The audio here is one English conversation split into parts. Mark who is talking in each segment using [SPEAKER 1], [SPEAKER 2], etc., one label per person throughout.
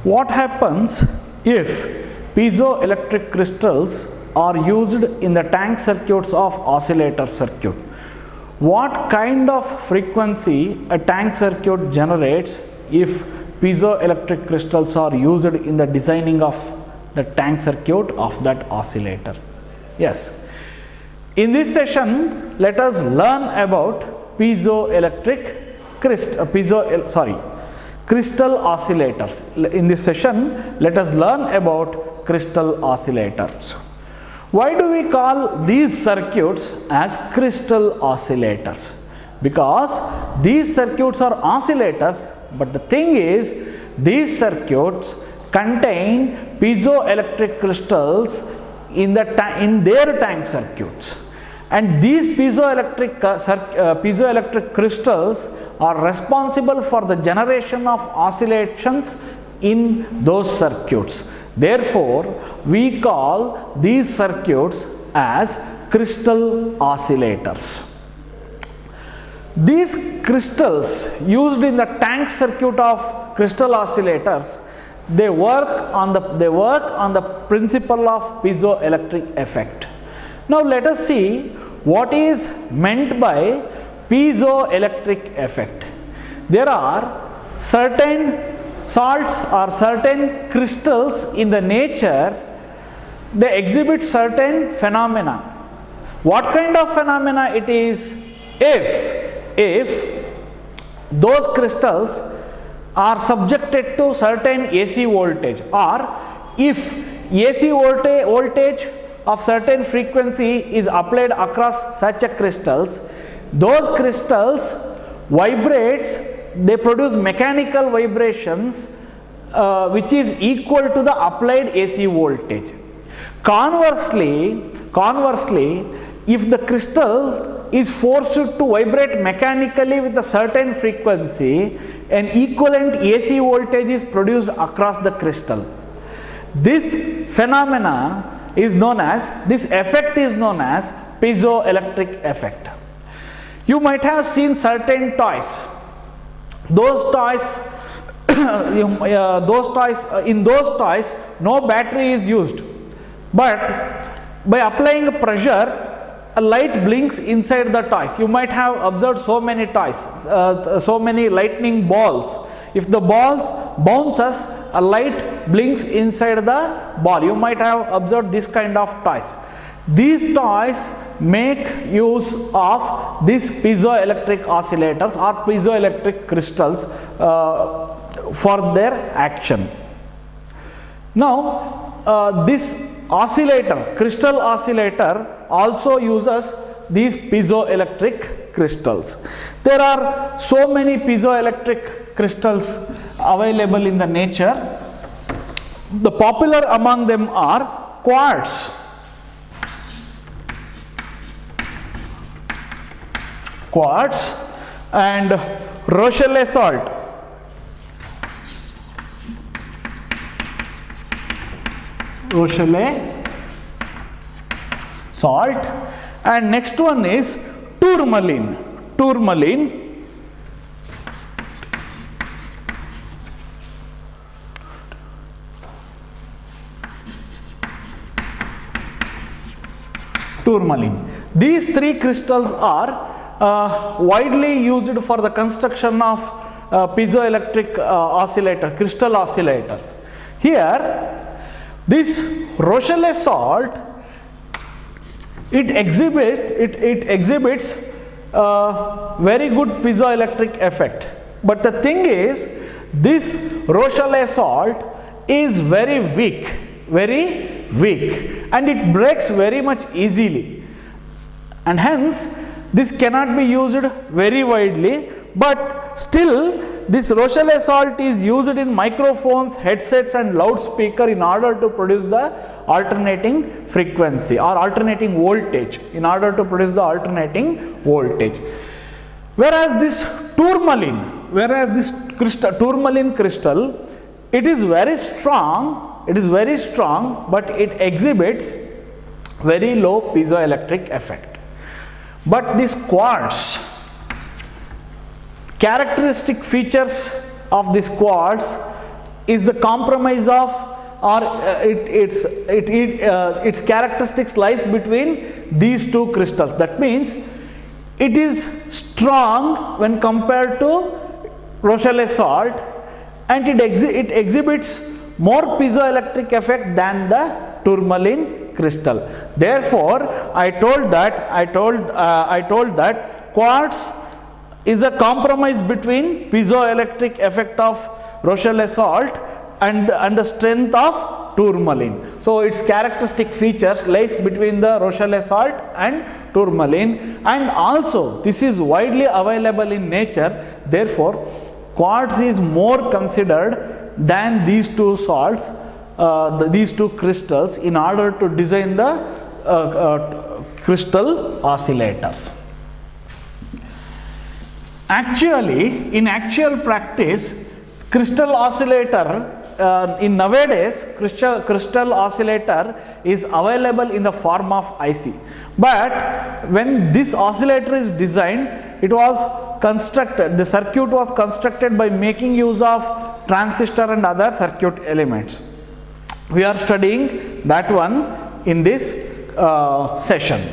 [SPEAKER 1] What happens if piezoelectric crystals are used in the tank circuits of oscillator circuit? What kind of frequency a tank circuit generates if piezoelectric crystals are used in the designing of the tank circuit of that oscillator? Yes. In this session, let us learn about crystal oscillators. In this session, let us learn about crystal oscillators. Why do we call these circuits as crystal oscillators? Because these circuits are oscillators, but the thing is, these circuits contain piezoelectric crystals in their tank circuits, and these piezoelectric crystals are responsible for the generation of oscillations in those circuits. Therefore, we call these circuits as crystal oscillators. These crystals used in the tank circuit of crystal oscillators, they work on the principle of piezoelectric effect. Now let us see what is meant by piezoelectric effect. There are certain salts or certain crystals in the nature, they exhibit certain phenomena. What kind of phenomena it is? If those crystals are subjected to certain AC voltage, or if AC voltage of certain frequency is applied across such a crystals, those crystals vibrates, they produce mechanical vibrations which is equal to the applied AC voltage. Conversely, if the crystal is forced to vibrate mechanically with a certain frequency, an equivalent AC voltage is produced across the crystal. This phenomena is known as, this effect is known as piezoelectric effect. You might have seen certain toys. Those toys, in those toys, no battery is used, but by applying pressure, a light blinks inside the toys. You might have observed so many toys, so many lightning balls. If the ball bounces, a light blinks inside the ball. You might have observed this kind of toys. These toys make use of these piezoelectric oscillators or piezoelectric crystals for their action. Now, this oscillator, crystal oscillator, also uses these piezoelectric crystals. There are so many piezoelectric crystals available in the nature. The popular among them are quartz, and Rochelle salt. And next one is tourmaline. These three crystals are widely used for the construction of piezoelectric crystal oscillators. Here, this Rochelle salt, it exhibits very good piezoelectric effect. But the thing is, this Rochelle salt is very weak, and it breaks very much easily, and hence this cannot be used very widely. But still, this Rochelle salt is used in microphones, headsets and loudspeaker in order to produce the alternating frequency or alternating voltage, Whereas this tourmaline crystal, it is very strong, but it exhibits very low piezoelectric effect. But this quartz, characteristic features of this quartz is the compromise of, or its characteristics lies between these two crystals. That means it is strong when compared to Rochelle salt, and it exhibits more piezoelectric effect than the tourmaline crystal. Therefore, I told that quartz is a compromise between piezoelectric effect of Rochelle salt and the strength of tourmaline. So its characteristic features lies between the Rochelle salt and tourmaline, and also this is widely available in nature. Therefore, quartz is more considered than these two salts, these two crystals, in order to design the crystal oscillators. Actually, in actual practice, crystal oscillator in nowadays crystal oscillator is available in the form of IC. But when this oscillator is designed, it was constructed, the circuit was constructed by making use of transistor and other circuit elements. We are studying that one in this session.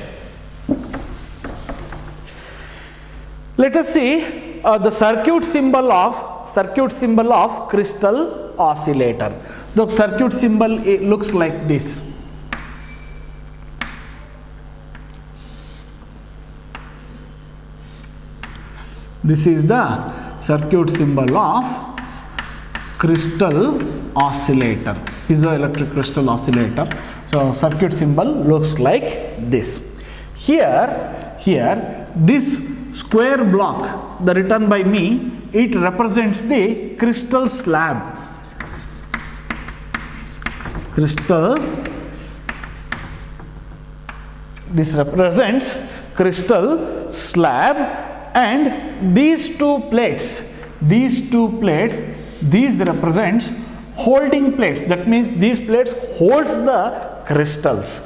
[SPEAKER 1] Let us see the circuit symbol of crystal oscillator. The circuit symbol looks like this. This is the circuit symbol of crystal oscillator, piezoelectric crystal oscillator. So circuit symbol looks like this. Here this square block, the written by me, it represents the crystal slab. This represents crystal slab, and these two plates, these represents holding plates. That means these plates holds the crystals.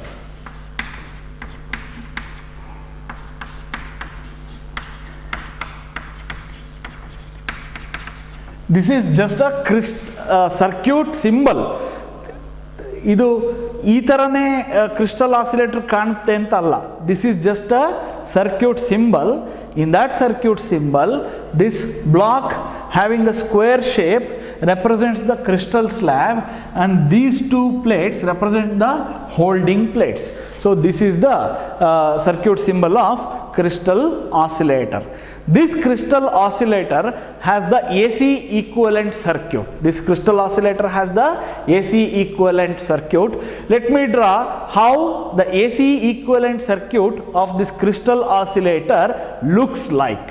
[SPEAKER 1] This is just a circuit symbol. ಇದು ಈ ಥರನೇ crystal oscillator ಕಾಣುತ್ತೆ ಅಂತ ಅಲ್ಲ. This is just a circuit symbol. In that circuit symbol, this block having a square shape represents the crystal slab, and these two plates represent the holding plates. So this is the circuit symbol of crystal oscillator. This crystal oscillator has the AC equivalent circuit. This crystal oscillator has the AC equivalent circuit. Let me draw how the AC equivalent circuit of this crystal oscillator looks like.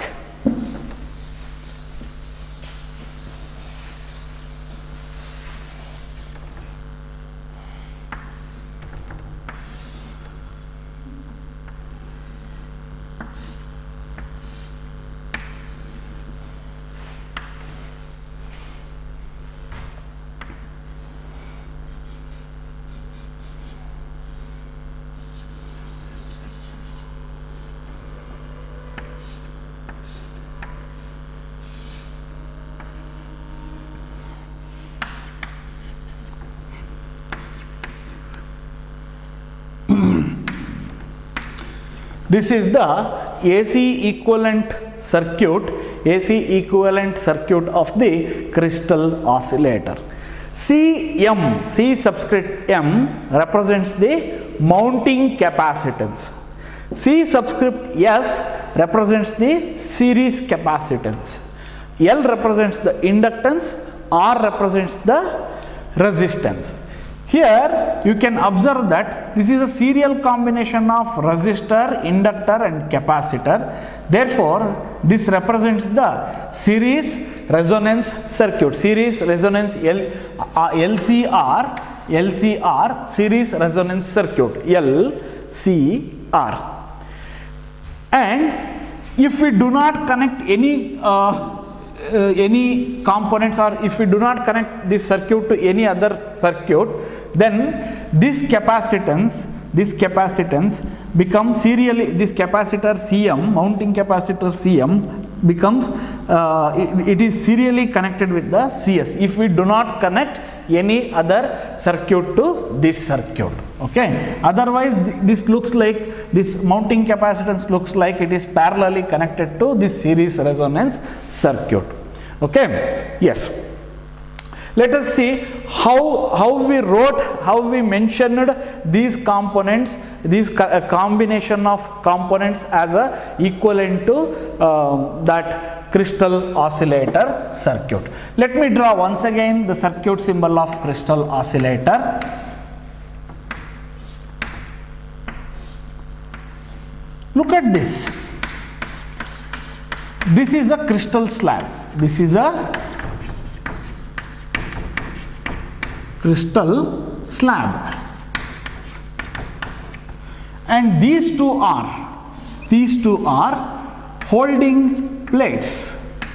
[SPEAKER 1] This is the AC equivalent circuit of the crystal oscillator. C subscript M represents the mounting capacitance. C subscript S represents the series capacitance. L represents the inductance. R represents the resistance. Here you can observe that this is a serial combination of resistor, inductor and capacitor. Therefore, this represents the series resonance circuit, series resonance LCR, series resonance circuit, LCR. And if we do not connect any components, or if we do not connect this circuit to any other circuit, then this capacitance become serially, this capacitor CM, mounting capacitor CM becomes it is serially connected with the CS if we do not connect any other circuit to this circuit. Okay, otherwise this looks like, this mounting capacitance looks like it is parallelly connected to this series resonance circuit. Okay, yes. Let us see how we mentioned these components, these combination of components as a equivalent to that crystal oscillator circuit. Let me draw once again the circuit symbol of crystal oscillator. Look at this. This is a crystal slab. This is a crystal slab, and these two are holding plates.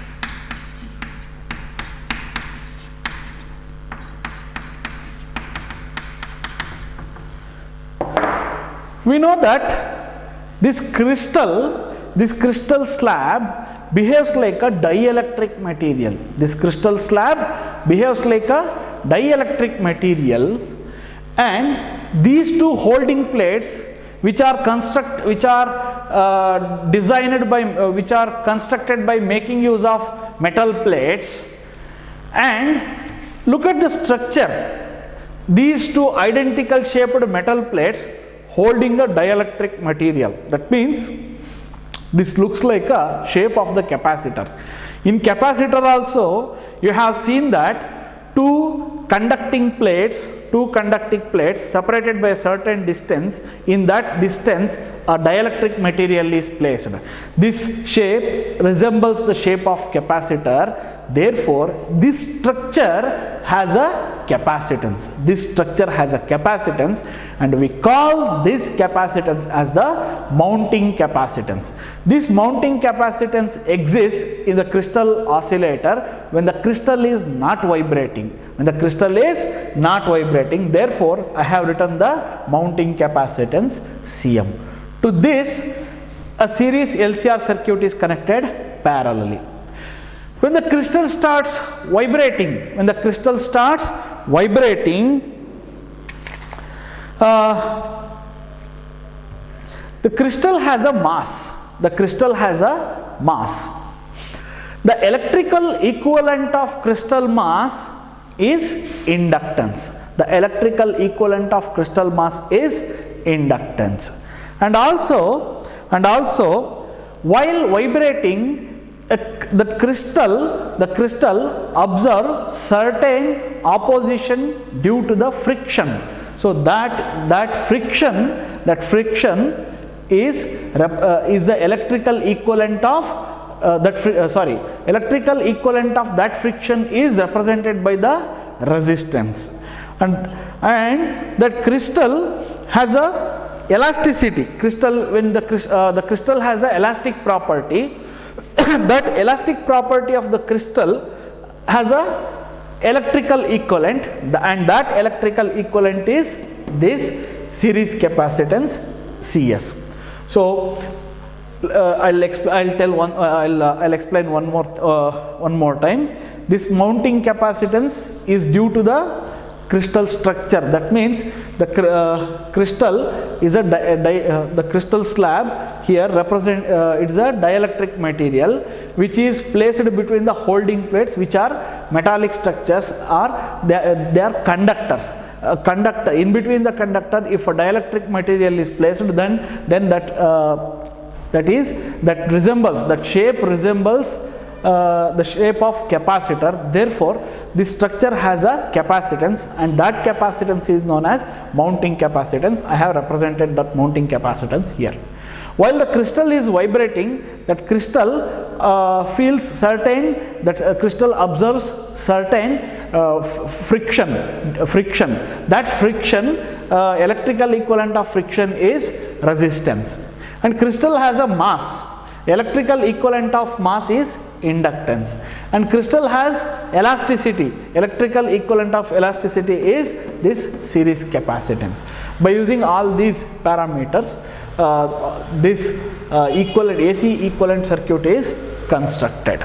[SPEAKER 1] We know that this crystal slab behaves like a dielectric material. This crystal slab behaves like a dielectric material, and these two holding plates, which are constructed by making use of metal plates, and look at the structure. These two identical shaped metal plates holding a dielectric material. That means this looks like a shape of the capacitor. In capacitor also, you have seen that two conducting plates separated by a certain distance. In that distance, a dielectric material is placed. This shape resembles the shape of capacitor. Therefore, this structure has a capacitance. This structure has a capacitance, and we call this capacitance as the mounting capacitance. This mounting capacitance exists in the crystal oscillator when the crystal is not vibrating. When the crystal is not vibrating, therefore, I have written the mounting capacitance Cm. To this, a series LCR circuit is connected parallelly. When the crystal starts vibrating, the crystal has a mass. The electrical equivalent of crystal mass is inductance. And also, while vibrating, the crystal observes certain opposition due to the friction. So that friction is the electrical equivalent of electrical equivalent of that friction is represented by the resistance, and that crystal has a elasticity. When the crystal has a elastic property, that elastic property of the crystal has a electrical equivalent, and that electrical equivalent is this series capacitance Cs. So I'll explain one more time. This mounting capacitance is due to the crystal structure. That means the crystal is the crystal slab here represent it is a dielectric material which is placed between the holding plates, which are metallic structures, or they are conductors. Conductor, in between the conductor, if a dielectric material is placed, then that shape resembles the shape of capacitor. Therefore, this structure has a capacitance, and that capacitance is known as mounting capacitance. I have represented that mounting capacitance here. While the crystal is vibrating, that crystal feels certain, crystal observes certain friction. That friction, electrical equivalent of friction is resistance. And crystal has a mass. Electrical equivalent of mass is inductance, and crystal has elasticity. Electrical equivalent of elasticity is this series capacitance. By using all these parameters, this AC equivalent circuit is constructed.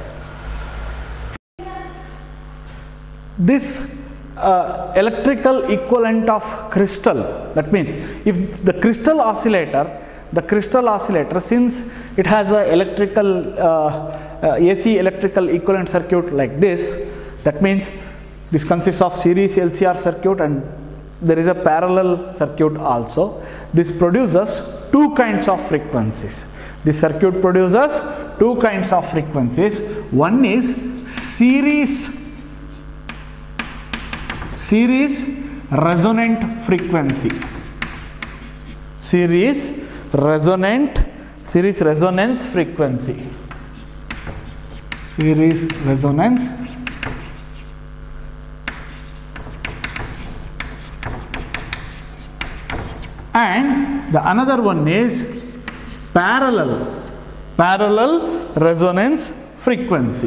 [SPEAKER 1] This electrical equivalent of crystal, that means if the crystal oscillator, since it has a electrical AC electrical equivalent circuit like this, that means this consists of series LCR circuit and there is a parallel circuit also. This produces two kinds of frequencies. This circuit produces two kinds of frequencies. One is series resonant frequency. Series resonance frequency. Series resonance and the another one is parallel resonance frequency.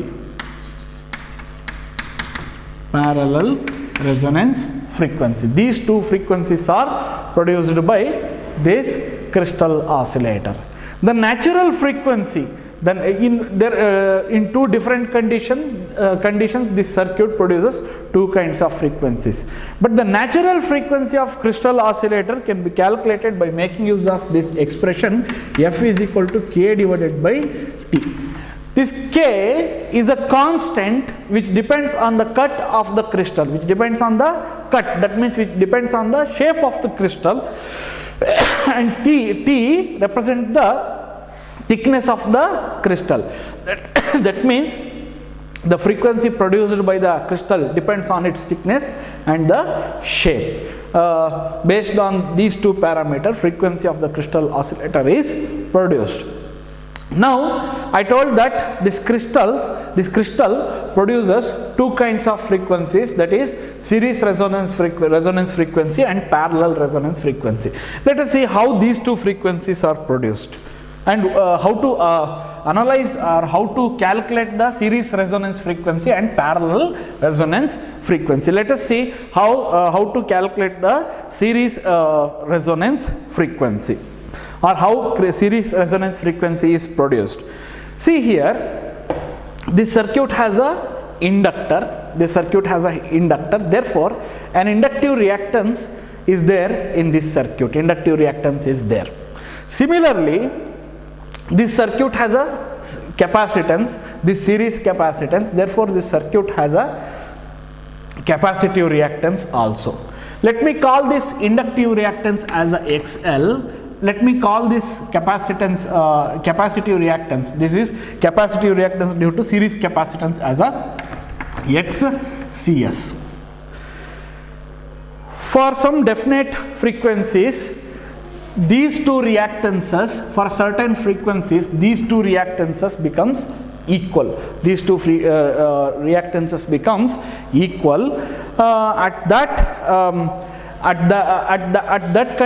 [SPEAKER 1] Parallel resonance frequency. These two frequencies are produced by this crystal oscillator. The natural frequency, then in two different conditions this circuit produces two kinds of frequencies. But the natural frequency of crystal oscillator can be calculated by making use of this expression F is equal to K divided by T. This K is a constant which depends on the cut of the crystal, that means which depends on the shape of the crystal, and T represents the thickness of the crystal. That means the frequency produced by the crystal depends on its thickness and the shape. Based on these two parameters, frequency of the crystal oscillator is produced. Now I told that this crystal produces two kinds of frequencies, that is series resonance frequency and parallel resonance frequency. Let us see how these two frequencies are produced and how to analyze or how to calculate the series resonance frequency and parallel resonance frequency. Let us see how to calculate the series resonance frequency, or how series resonance frequency is produced. See here, this circuit has a inductor. Therefore, an inductive reactance is there in this circuit. Similarly, this circuit has a capacitance, this series capacitance. Therefore, this circuit has a capacitive reactance also. Let me call this inductive reactance as a XL. Let me call this capacitance capacitive reactance. This is capacitive reactance due to series capacitance as a XCS. For some definite frequencies, these two reactances, for certain frequencies, these two reactances becomes equal. Reactances becomes equal. At that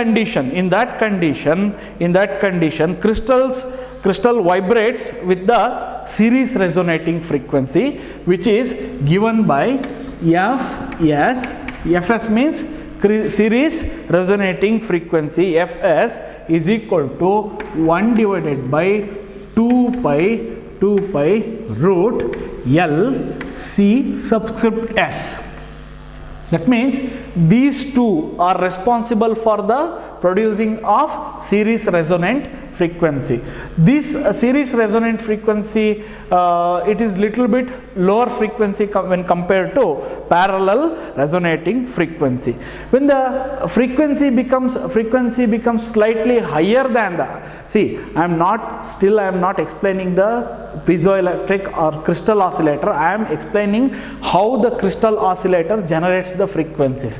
[SPEAKER 1] condition, crystal vibrates with the series resonating frequency, which is given by Fs. Fs means series resonating frequency. Fs is equal to 1 divided by 2 pi root L C subscript S. That means these two are responsible for the producing of series resonant frequency. This series resonant frequency, it is little bit lower frequency when compared to parallel resonating frequency. When the frequency becomes slightly higher than the, see, I am not explaining the piezoelectric or crystal oscillator. I am explaining how the crystal oscillator generates the frequencies.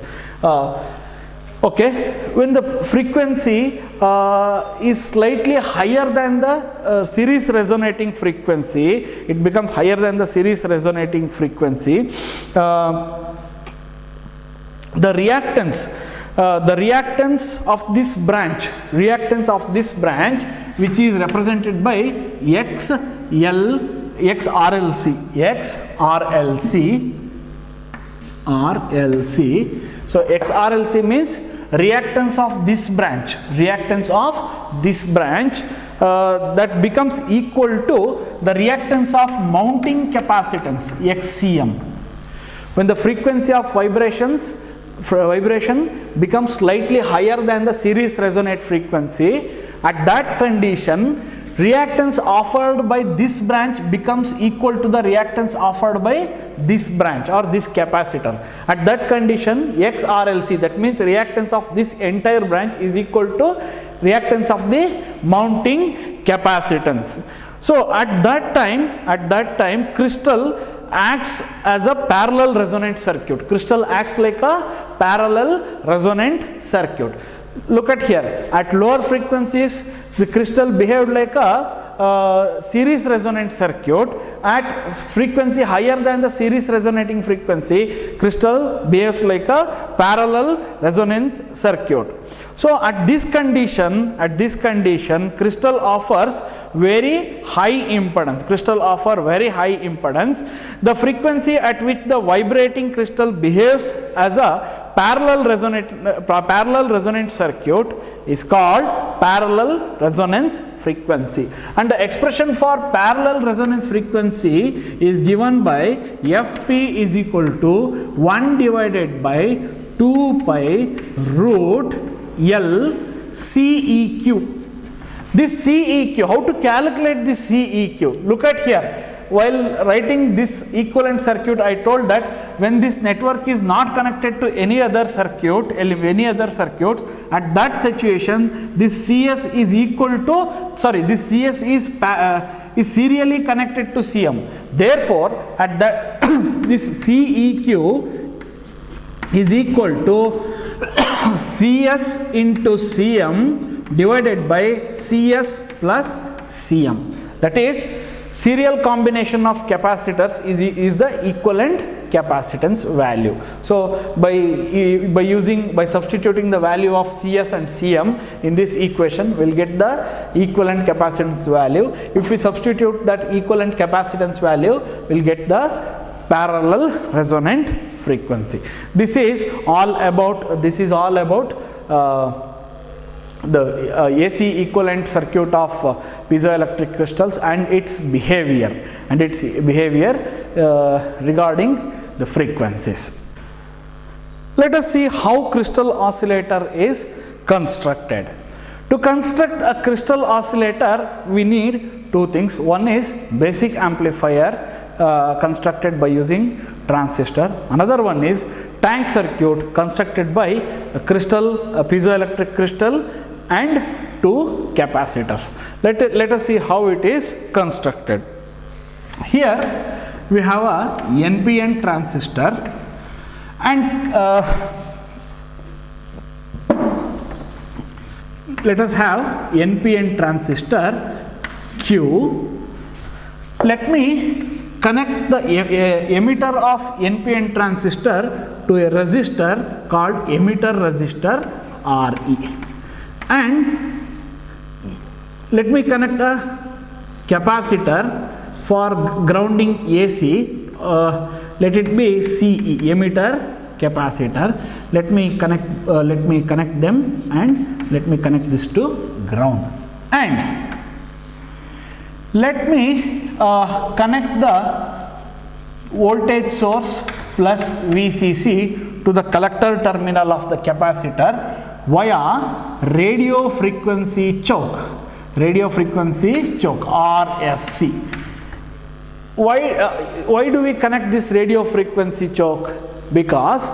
[SPEAKER 1] Okay, when the frequency is slightly higher than the series resonating frequency, it becomes higher than the series resonating frequency. The reactance of this branch, which is represented by XRLC. So XRLC means reactance of this branch, that becomes equal to the reactance of mounting capacitance XCM. When the frequency of vibration becomes slightly higher than the series resonate frequency, at that condition reactance offered by this branch becomes equal to the reactance offered by this branch or this capacitor. At that condition XRLC, that means reactance of this entire branch, is equal to reactance of the mounting capacitance. So at that time crystal acts as a parallel resonant circuit. Crystal acts like a parallel resonant circuit. Look at here, at lower frequencies the crystal behaved like a series resonant circuit. At frequency higher than the series resonating frequency, crystal behaves like a parallel resonant circuit. So at this condition crystal offers very high impedance. The frequency at which the vibrating crystal behaves as a parallel resonant circuit is called parallel resonance frequency, and the expression for parallel resonance frequency is given by Fp is equal to 1 divided by 2 pi root L CEQ. This CEQ, how to calculate this CEQ? Look at here. While writing this equivalent circuit, I told that when this network is not connected to any other circuits, at that situation this CS is equal to, this CS is serially connected to CM. Therefore, at that this CEQ is equal to CS into CM divided by CS plus CM. That is, serial combination of capacitors is the equivalent capacitance value. So by substituting the value of CS and CM in this equation, we'll get the equivalent capacitance value. If we substitute that equivalent capacitance value, we'll get the parallel resonant frequency. This is all about the AC equivalent circuit of piezoelectric crystals and its behavior regarding the frequencies. Let us see how crystal oscillator is constructed. To construct a crystal oscillator, we need two things. One is basic amplifier constructed by using transistor. Another one is tank circuit constructed by a piezoelectric crystal and two capacitors. Let us see how it is constructed. Here we have a NPN transistor, and let us have NPN transistor Q. Let me connect the emitter of NPN transistor to a resistor called emitter resistor RE, and let me connect a capacitor for grounding AC. Let it be CE, emitter capacitor. Let me connect them, and let me connect this to ground, and let me connect the voltage source plus VCC to the collector terminal of the capacitor via radio frequency choke RFC. Why do we connect this radio frequency choke? Because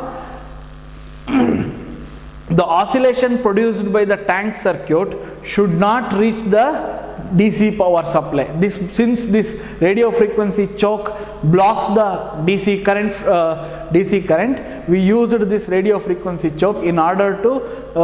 [SPEAKER 1] the oscillation produced by the tank circuit should not reach the DC power supply. Since this radio frequency choke blocks the DC current, we used this radio frequency choke in order to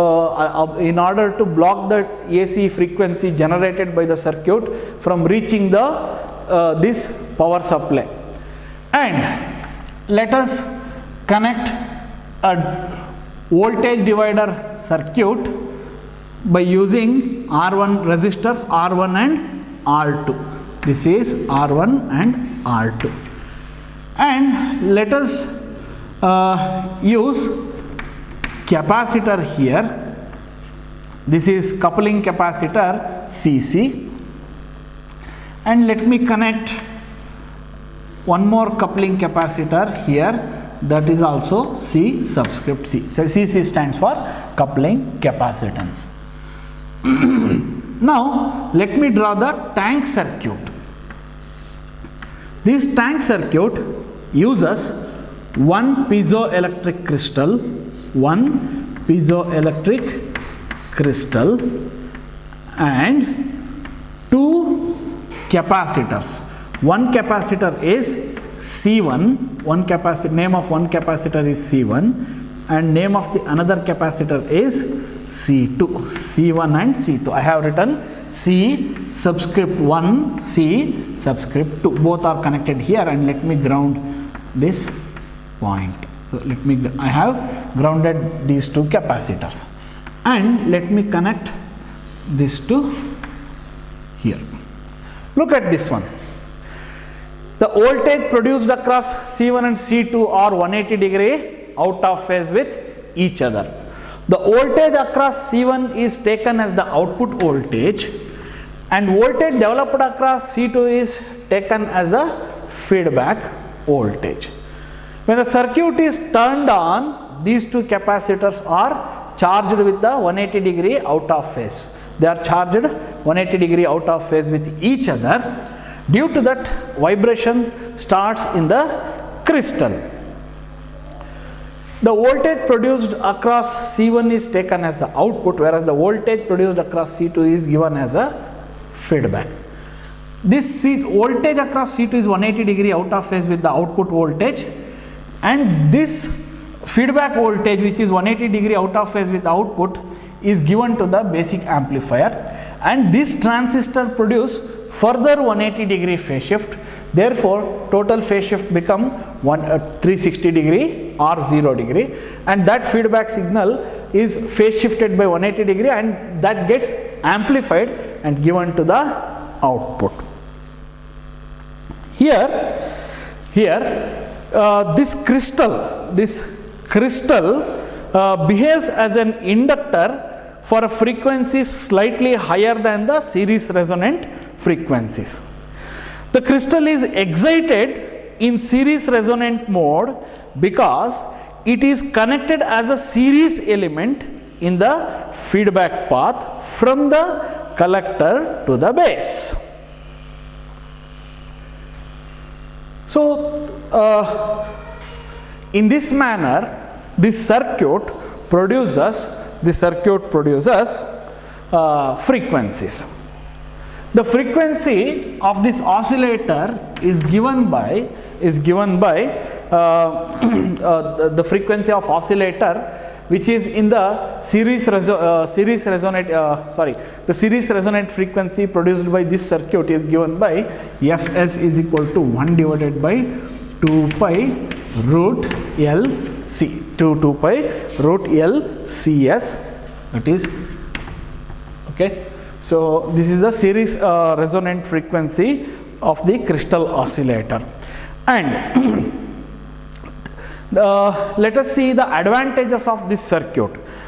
[SPEAKER 1] block the AC frequency generated by the circuit from reaching this power supply. And let us connect a voltage divider circuit by using R1 resistors R1 and R2. This is R1 and R2, and let us use capacitor here. This is coupling capacitor CC, and let me connect one more coupling capacitor here, that is also C subscript C. So CC stands for coupling capacitance. Now let me draw the tank circuit. This tank circuit uses one piezoelectric crystal and two capacitors. One capacitor is C1, name of one capacitor is C1 and name of the another capacitor is C2, C1 and C2. I have written C subscript 1, C subscript 2, both are connected here, and let me ground this point. So I have grounded these two capacitors, and let me connect this to here. Look at this one. The voltage produced across C1 and C2 are 180 degree out of phase with each other. The voltage across C1 is taken as the output voltage, and voltage developed across C2 is taken as a feedback voltage. When the circuit is turned on, these two capacitors are charged with the 180 degree out of phase. They are charged 180 degree out of phase with each other. Due to that, vibration starts in the crystal. The voltage produced across C1 is taken as the output, whereas the voltage produced across C2 is given as a feedback. This voltage across C2 is 180 degree out of phase with the output voltage, and this feedback voltage, which is 180 degree out of phase with the output, is given to the basic amplifier, and this transistor produce further 180 degree phase shift. Therefore, total phase shift become 360 degree or 0 degree, and that feedback signal is phase shifted by 180 degree, and that gets amplified and given to the output. This crystal behaves as an inductor for a frequency slightly higher than the series resonant frequencies. The crystal is excited in series resonant mode because it is connected as a series element in the feedback path from the collector to the base. So, in this manner, this circuit produces frequencies. The frequency of this oscillator is given by the frequency of oscillator, which is in the series resonant frequency produced by this circuit is given by Fs is equal to 1 divided by 2 pi root L C, 2 pi root L Cs, that is okay. So this is the series resonant frequency of the crystal oscillator, and let us see the advantages of this circuit.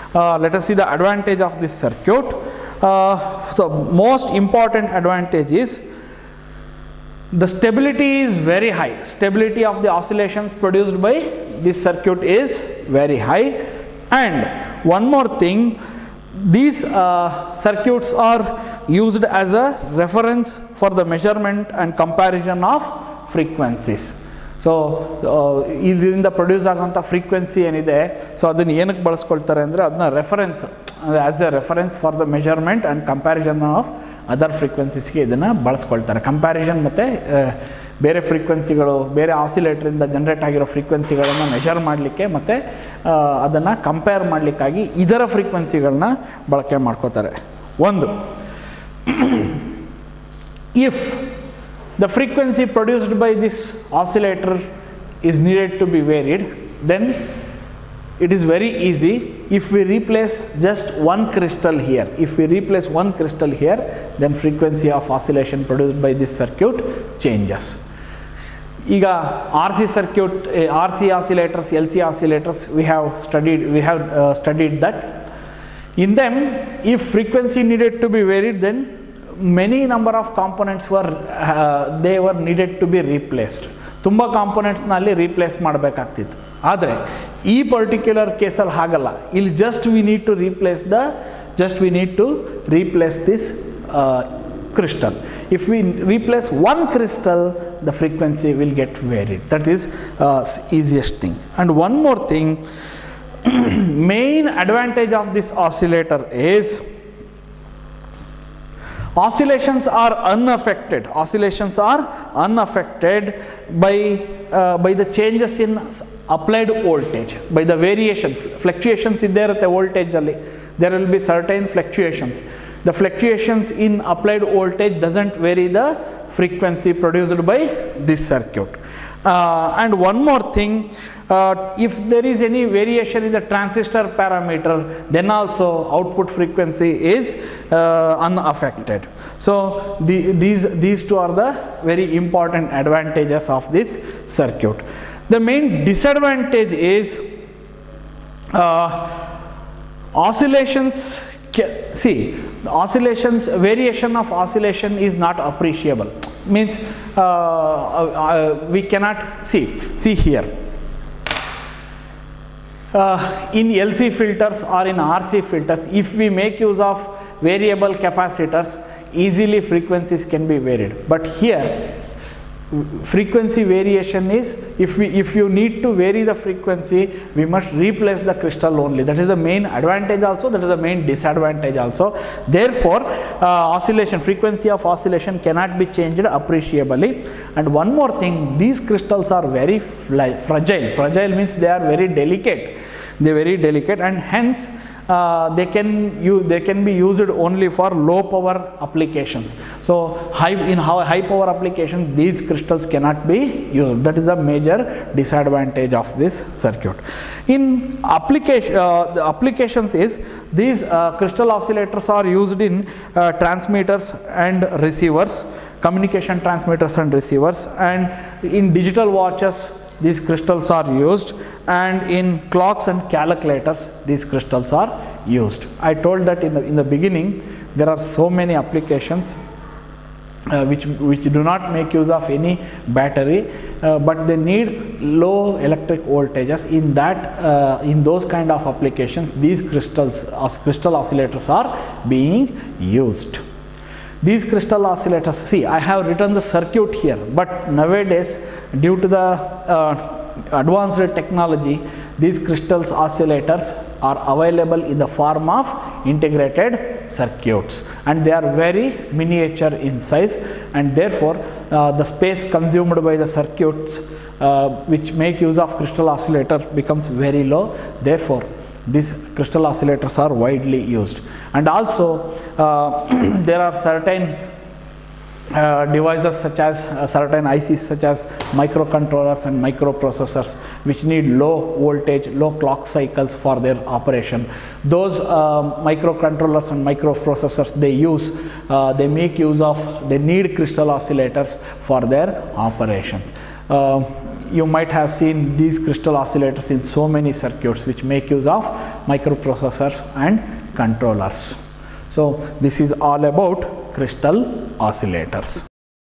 [SPEAKER 1] So most important advantage is the stability is very high. Stability of the oscillations produced by this circuit is very high, and one more thing, these circuits are used as a reference for the measurement and comparison of frequencies. So ಇದರಿಂದ produce ಆಗುವಂಥ frequency ಏನಿದೆ, so ಅದನ್ನು ಏನಕ್ಕೆ ಬಳಸ್ಕೊಳ್ತಾರೆ ಅಂದರೆ ಅದನ್ನ reference, as a reference for the measurement and comparison of other ಫ್ರೀಕ್ವೆನ್ಸೀಸ್ಗೆ ಇದನ್ನು ಬಳಸ್ಕೊಳ್ತಾರೆ. ಕಂಪ್ಯಾರಿಸನ್ ಮತ್ತು ಬೇರೆ ಫ್ರೀಕ್ವೆನ್ಸಿಗಳು, ಬೇರೆ ಆಸಿಲೇಟ್ರಿಂದ ಜನ್ರೇಟ್ ಆಗಿರೋ ಫ್ರೀಕ್ವೆನ್ಸಿಗಳನ್ನು ಮೆಷರ್ ಮಾಡಲಿಕ್ಕೆ ಮತ್ತು ಅದನ್ನು ಕಂಪೇರ್ ಮಾಡಲಿಕ್ಕಾಗಿ ಇದರ ಫ್ರೀಕ್ವೆನ್ಸಿಗಳನ್ನ ಬಳಕೆ ಮಾಡ್ಕೋತಾರೆ. ಒಂದು, if the frequency produced by this oscillator is needed to be varied, then it is very easy. If we replace just one crystal here, then frequency of oscillation produced by this circuit changes. Iga RC circuit, RC oscillators, LC oscillators, we have studied that. In them, if frequency needed to be varied, then many number of components were they were needed to be replaced. ತುಂಬ ಕಾಂಪೊನೆಂಟ್ಸ್ನಲ್ಲಿ replace ಮಾಡಬೇಕಾಗ್ತಿತ್ತು. ಆದರೆ ಈ particular ಕೇಸಲ್ಲಿ ಹಾಗಲ್ಲ. ಇಲ್ಲಿ just we need to replace this crystal. If we replace one crystal, the frequency will get varied. That is easiest thing. And one more thing, main advantage of this oscillator is oscillations are unaffected by the changes in applied voltage, by the variation, fluctuations in there at the voltage alli there will be certain fluctuations. The fluctuations in applied voltage doesn't vary the frequency produced by this circuit. And one more thing, if there is any variation in the transistor parameter, then also output frequency is unaffected. So these two are the very important advantages of this circuit. The main disadvantage is oscillations. See, variation of oscillation is not appreciable. Means we cannot see here. In LC filters or in RC filters, if we make use of variable capacitors, easily frequencies can be varied. But here, frequency variation is, if you need to vary the frequency, we must replace the crystal only. That is the main advantage also, that is the main disadvantage also. Therefore frequency of oscillation cannot be changed appreciably. And one more thing, these crystals are very fragile means they are very delicate, and hence they can be used only for low power applications. So high power applications, these crystals cannot be used. That is the major disadvantage of this circuit. In the applications is, these crystal oscillators are used in transmitters and receivers, communication transmitters and receivers, and in digital watches these crystals are used, and in clocks and calculators these crystals are used. I told that in the beginning, there are so many applications which do not make use of any battery, but they need low electric voltages. In those kind of applications, these crystal oscillators are being used. These crystal oscillators, see, I have written the circuit here, but nowadays, due to the advanced technology, these crystal oscillators are available in the form of integrated circuits, and they are very miniature in size, and therefore the space consumed by the circuits which make use of crystal oscillator becomes very low. Therefore these crystal oscillators are widely used. And also there are certain devices such as certain ICs such as microcontrollers and microprocessors which need low voltage, low clock cycles for their operation. Those microcontrollers and microprocessors they need crystal oscillators for their operations. You might have seen these crystal oscillators in so many circuits which make use of microprocessors and controllers. So this is all about crystal oscillators.